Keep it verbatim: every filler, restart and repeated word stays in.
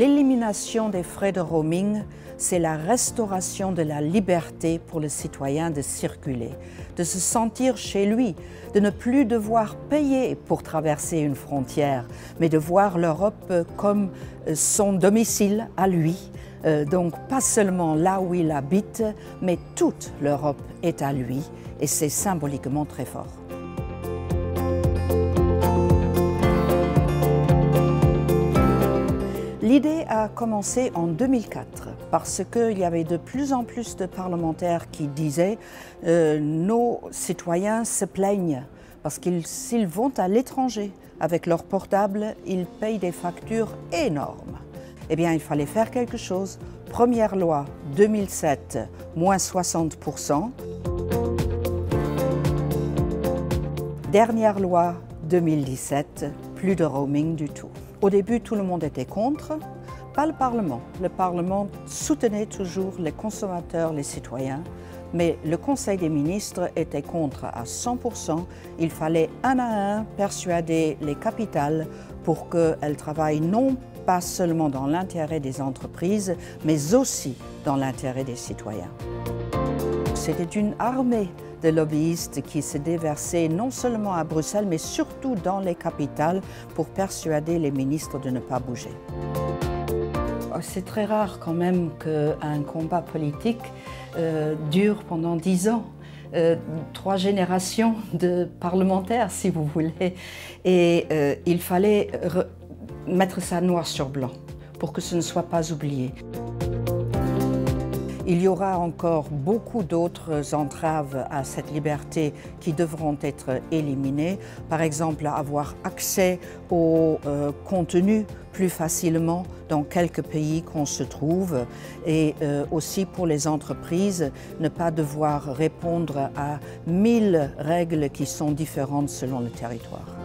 L'élimination des frais de roaming, c'est la restauration de la liberté pour le citoyen de circuler, de se sentir chez lui, de ne plus devoir payer pour traverser une frontière, mais de voir l'Europe comme son domicile à lui. Donc pas seulement là où il habite, mais toute l'Europe est à lui et c'est symboliquement très fort. L'idée a commencé en deux mille quatre parce qu'il y avait de plus en plus de parlementaires qui disaient euh, nos citoyens se plaignent parce qu'ils s'ils vont à l'étranger avec leur portable, ils payent des factures énormes. Eh bien, il fallait faire quelque chose. Première loi deux mille sept, moins soixante pour cent. Dernière loi deux mille dix-sept, plus de roaming du tout. Au début, tout le monde était contre, pas le Parlement. Le Parlement soutenait toujours les consommateurs, les citoyens, mais le Conseil des ministres était contre à cent pour cent. Il fallait un à un persuader les capitales pour qu'elles travaillent non pas seulement dans l'intérêt des entreprises, mais aussi dans l'intérêt des citoyens. C'était une armée de lobbyistes qui se déversaient non seulement à Bruxelles, mais surtout dans les capitales pour persuader les ministres de ne pas bouger. C'est très rare quand même qu'un combat politique euh, dure pendant dix ans. Euh, trois générations de parlementaires, si vous voulez. Et euh, il fallait mettre ça noir sur blanc pour que ce ne soit pas oublié. Il y aura encore beaucoup d'autres entraves à cette liberté qui devront être éliminées. Par exemple, avoir accès au euh, contenu plus facilement dans quelques pays qu'on se trouve et euh, aussi pour les entreprises, ne pas devoir répondre à mille règles qui sont différentes selon le territoire.